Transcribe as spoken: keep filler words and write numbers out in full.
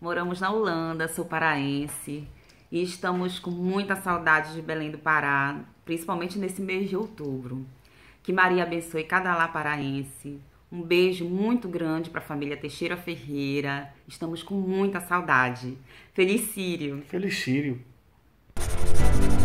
Moramos na Holanda, sou paraense e estamos com muita saudade de Belém do Pará, principalmente nesse mês de outubro. Que Maria abençoe cada lar paraense. Um beijo muito grande para a família Teixeira Ferreira. Estamos com muita saudade. Feliz Círio! Feliz Círio.